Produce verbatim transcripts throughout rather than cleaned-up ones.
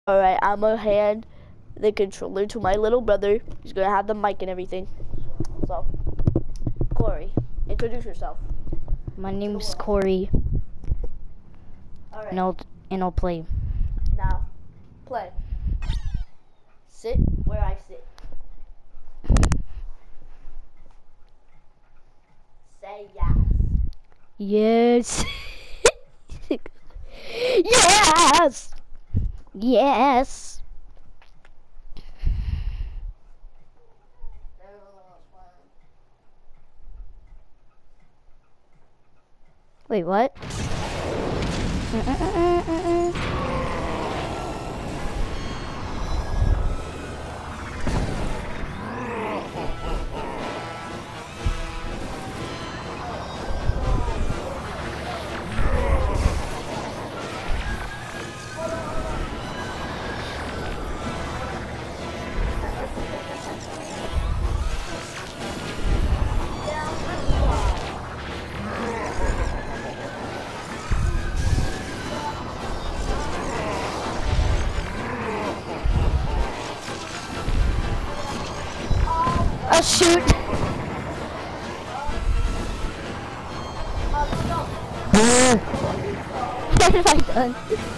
Alright, I'm gonna hand the controller to my little brother. He's gonna have the mic and everything. So, Corey, introduce yourself. My name's Corey. Alright. And I'll, and I'll play. Now, play. Sit where I sit. Say yes. Yes. Yes. Yes. Wait, what? Mm-mm-mm-mm-mm. Oh shoot! What have I done?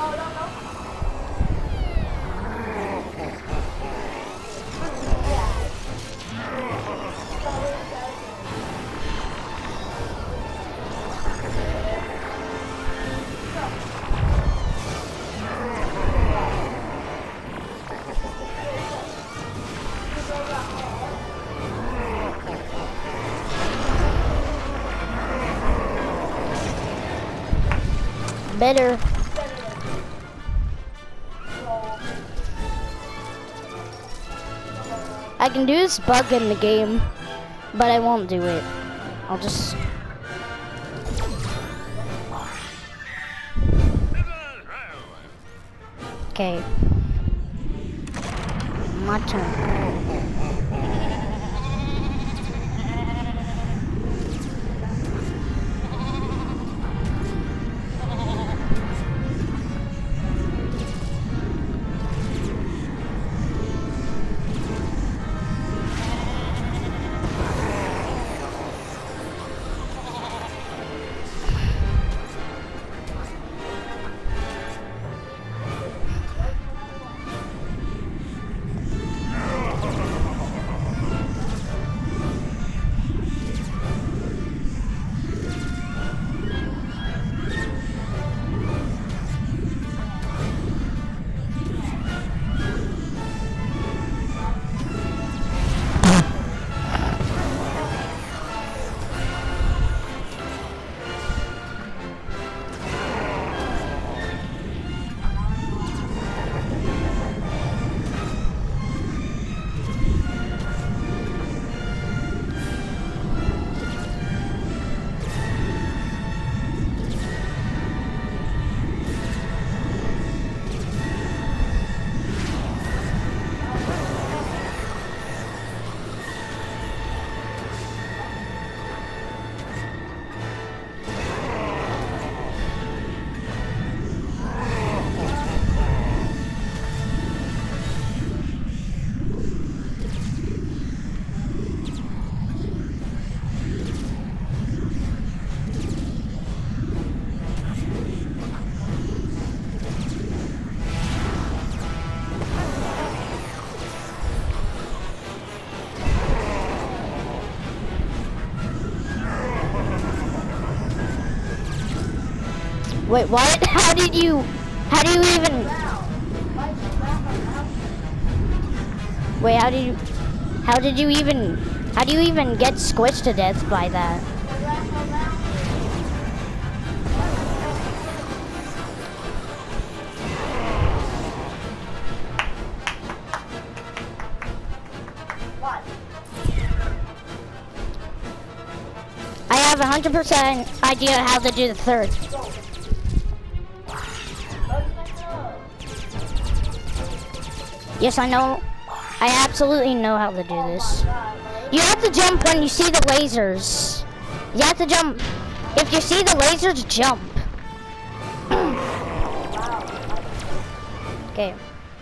Better. I can do this bug in the game, but I won't do it. I'll just... Okay. My turn. Wait, what? How did you, how do you even, wait, how did you, how did you even, how do you even get squished to death by that? I have a hundred percent idea how to do the third. Yes, I know. I absolutely know how to do this. You have to jump when you see the lasers. You have to jump. If you see the lasers, jump. Okay.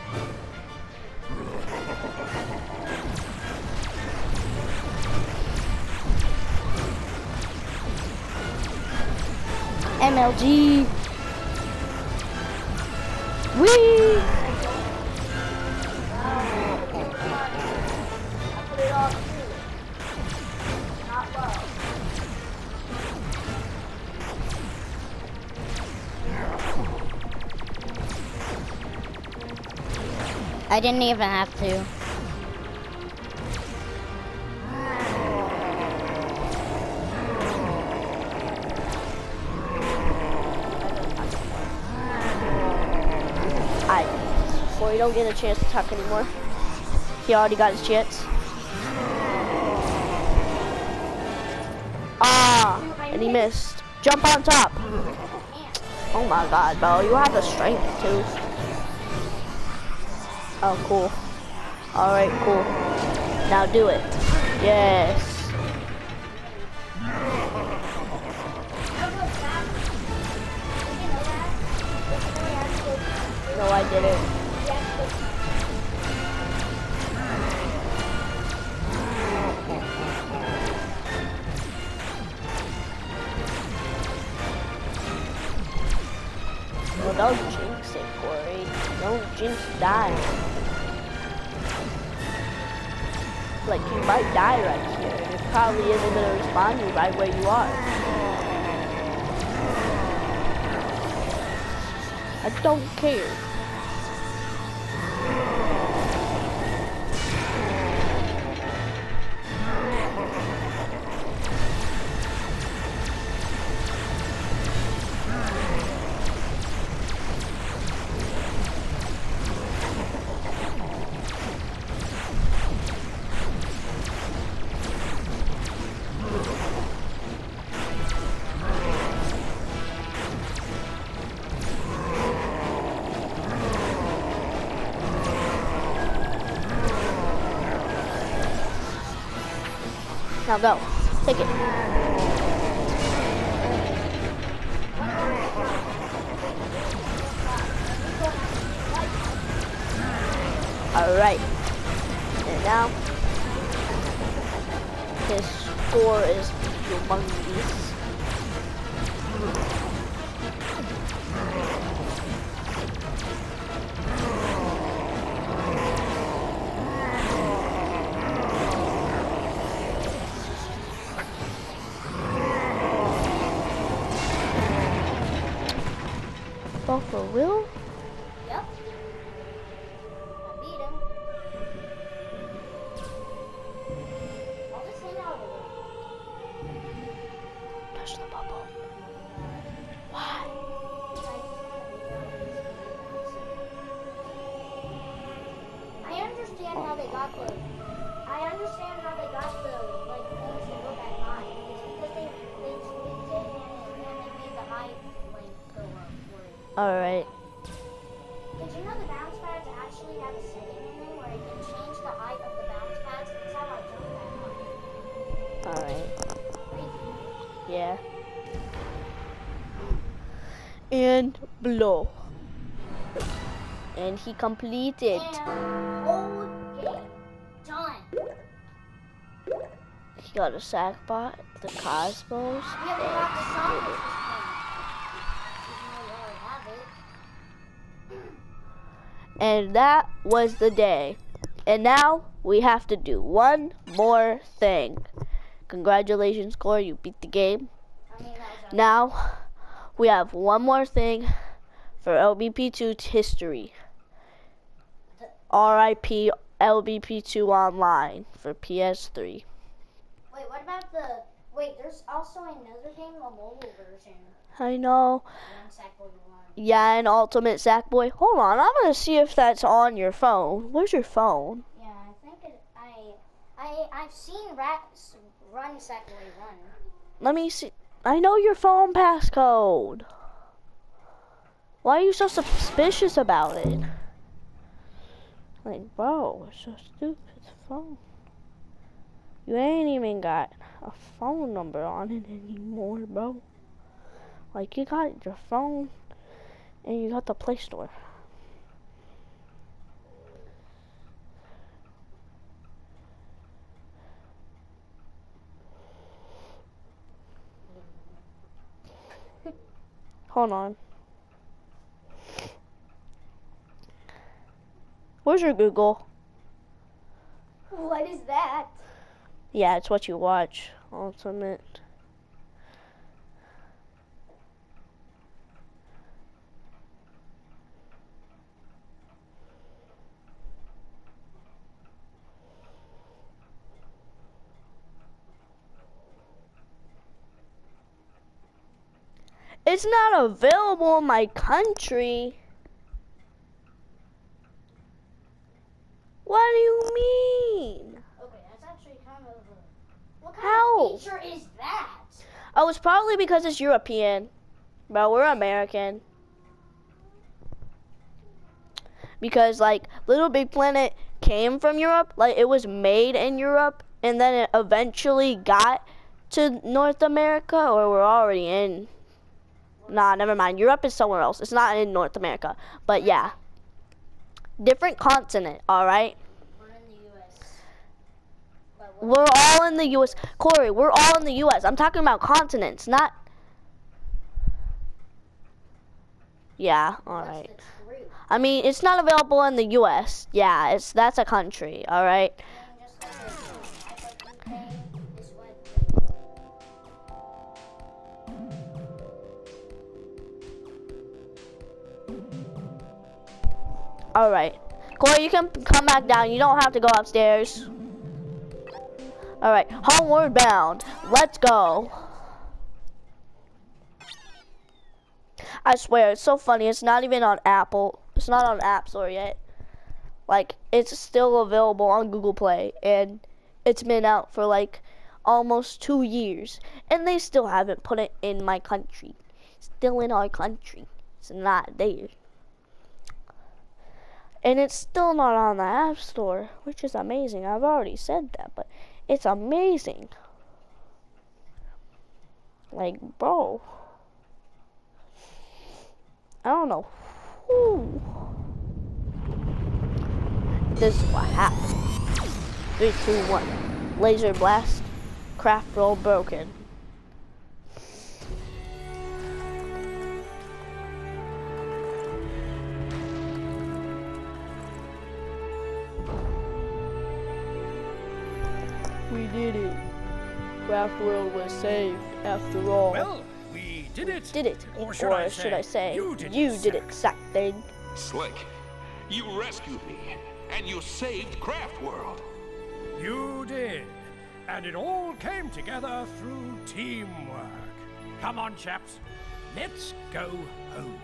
M L G. Whee! I didn't even have to. Alright, before you don't get a chance to talk anymore, he already got his chance. Ah, and he missed. Jump on top. Oh my god, bro, you have the strength too. Oh, cool. Alright, cool. Now do it. Yes. No, I didn't. Well, don't jinx it, Corey. Don't jinx die. Like, you might die right here, and it probably isn't going to respond you right where you are. I don't care. Now go. Take it. Alright. And now, his score is humongous. Oh, for real? Yep. I beat him. I'll just hang out with him. Touch the bubble. Why? I understand how they got the. I understand how they got the like things to look at high. It's because they they tweaked it and, and they made the high like go up. Alright. Did you know the bounce pads actually have a setting in them where you can change the height of the bounce pads? That's how I jumped that high. Alright. Yeah. And blow. And he completed. And whole game done. He got a Sackbot, the Cosmos, We haven't got the song at this point. Even though you already have it. and that was the day. And now we have to do one more thing. Congratulations, Corey, you beat the game. I mean, that was Now we have one more thing for L B P two history. R I P L B P two Online for P S three. Wait, what about the... Wait, there's also another game, a mobile version. I know. One Sackboy One. Yeah, an Ultimate Sackboy. Hold on, I'm gonna see if that's on your phone. Where's your phone? Yeah, I think it... I... I... I've seen rats run Sackboy One. Let me see. I know your phone passcode. Why are you so suspicious about it? Like, bro, it's so stupid. Phone. You ain't even got a phone number on it anymore, bro. Like, you got your phone and you got the Play Store. Hold on. Where's your Google? What is that? Yeah, it's what you watch. Ultimate. It's not available in my country. What do you mean? Okay, that's actually kind of a... What kind How? of feature is that? Oh, it's probably because it's European. But we're American. Because, like, Little Big Planet came from Europe. Like, it was made in Europe. And then it eventually got to North America. Or we're already in... Nah, never mind. Europe is somewhere else. It's not in North America. But, yeah. Different continent, alright? We're in the U S. We're all in the U S. Corey, we're all in the U S. I'm talking about continents, not... Yeah, alright. I mean, it's not available in the U S. Yeah, it's that's a country, alright? Alright. Corey, you can come back down. You don't have to go upstairs. Alright, homeward bound. Let's go. I swear, it's so funny. It's not even on Apple. It's not on App Store yet. Like, it's still available on Google Play. And it's been out for like almost two years. And they still haven't put it in my country. Still in our country. It's not there. And it's still not on the App Store, which is amazing. I've already said that, but it's amazing. Like, bro. I don't know. Whew. This is what happened. Three, two, one. Laser blast. Craft roll broken. We did it. Craft World was saved after all. Well, we did it. Did it. Or should, or I, should say, I say, you did you it, did it, sack thing. Slick, you rescued me, and you saved Craft World. You did. And it all came together through teamwork. Come on, chaps. Let's go home.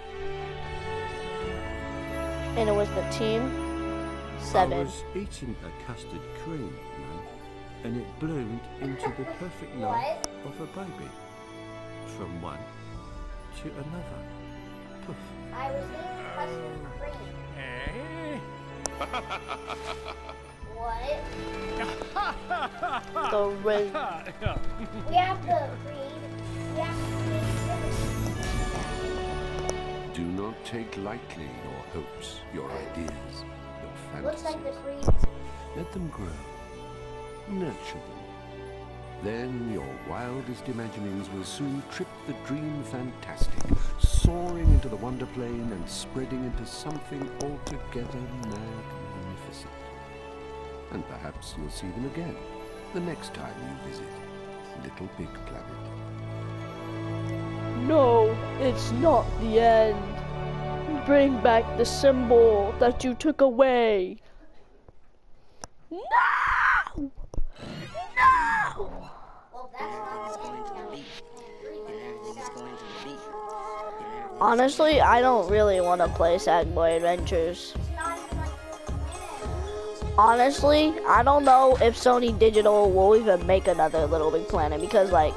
And it was the team seven. I was eating a custard cream, man, and it bloomed into the perfect life of a baby. From one to another. Poof. I was eating custard cream. Eh? What? The red. We have to read. We have to read. Do not take lightly your hopes, your ideas, your Looks fantasies. like the creed. Let them grow. Nurture them. Then your wildest imaginings will soon trip the dream fantastic, soaring into the wonder plane and spreading into something altogether magnificent. And perhaps you'll see them again the next time you visit Little Big Planet. No, it's not the end. Bring back the symbol that you took away. No! No! Well, that's not the end. Honestly, I don't really want to play Sackboy Adventures. It's not even like the planet. Honestly, I don't know if Sony Digital will even make another Little Big Planet because, like,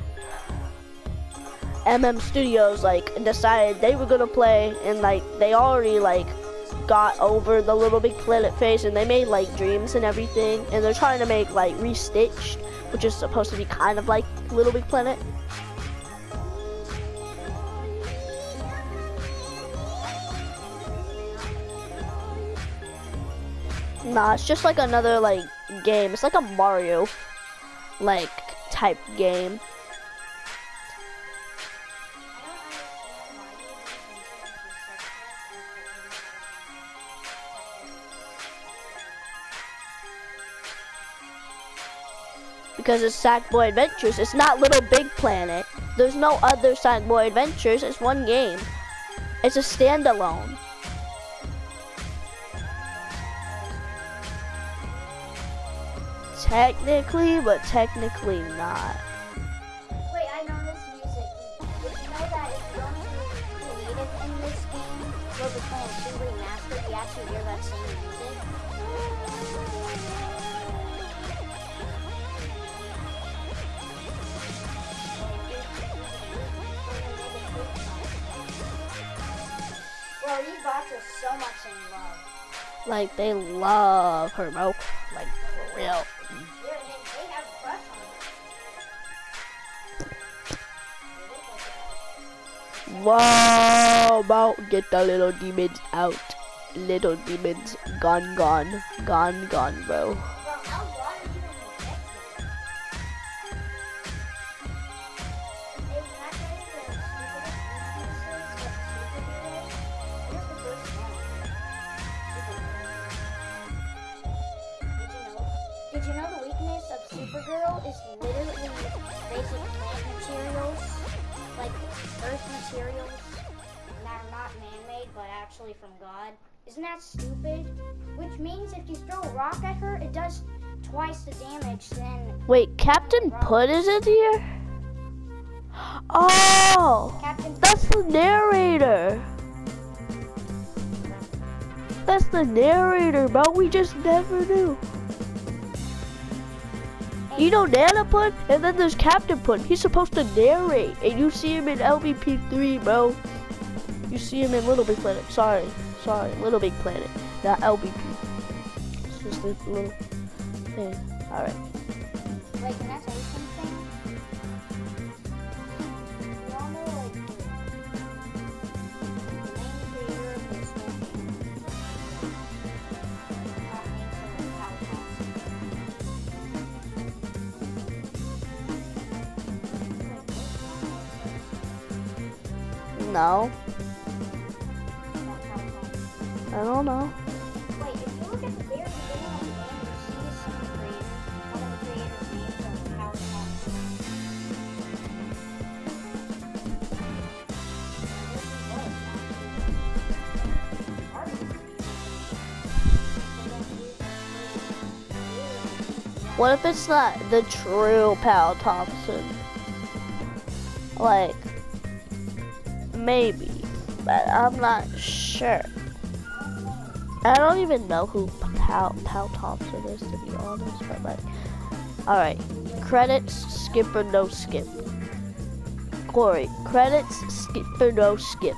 M M Studios, like, decided they were gonna play, and, like, they already, like, got over the Little Big Planet phase, and they made, like, Dreams and everything, and they're trying to make, like, Restitched, which is supposed to be kind of like Little Big Planet. Nah, it's just like another, like, game. It's like a Mario, like, type game. because it's Sackboy Adventures. It's not Little Big Planet. There's no other Sackboy Adventures. It's one game. It's a standalone. Technically, but technically not. Wait, I know this music. Did you know that if you don't use creative in this game, Little Planet two Remastered, you actually hear that same music? Bro, these bots are so much in love. Like, they love her, bro. Like, for real. They're, they, they have a crush on her. Whoa, bro. Get the little demons out. Little demons gone, gone. Gone, gone, bro. Bro, how long are you in Texas? Hey, can I tell you the stupidest weaknesses of superheroes? Here's the first one. Supergirl. Did you know? Did you know the weakness of Supergirl is literally basic plant materials, like earth materials that are not man-made but actually from God? Isn't that stupid? Which means if you throw a rock at her, it does twice the damage than Wait, Captain Put is in here? Oh, Captain. that's the narrator. That's the narrator, bro. We just never knew. You know Nana Put, and then there's Captain Put. He's supposed to narrate, and you see him in L B P three, bro. You see him in Little Big Planet. Sorry, sorry, Little Big Planet, not L B P. It's just a little thing. All right. Wait, can I tell you something? You all know, like, the main creator of this whole game, not main creator, Hal Thompson. No, Not Hal Thompson. I don't know. Wait, if you look at the very beginning of the game, you see the same creator. One of the creators' names is Hal Thompson. What if it's not the true Pal Thompson? Like, maybe, but I'm not sure. I don't even know who Pal, Pal Thompson is, to be honest, but like, alright, credits, skip or no skip? Corey, credits, skip or no skip?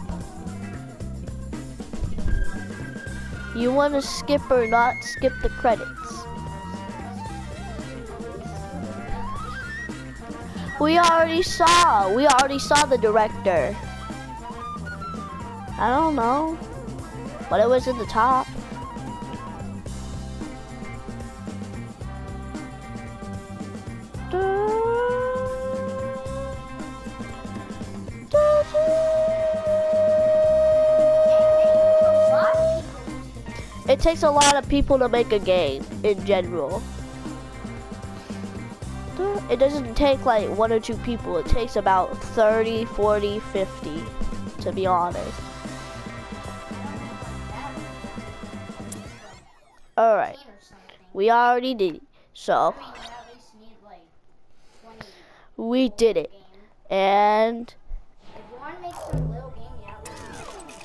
You want to skip or not skip the credits? We already saw, we already saw the director. I don't know, but it was in the top. It takes a lot of people to make a game in general. It doesn't take like one or two people. It takes about thirty, forty, fifty, to be honest. Alright, we already did it. So, we did it. And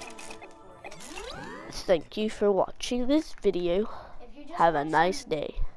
thank you for watching this video. Have a nice day.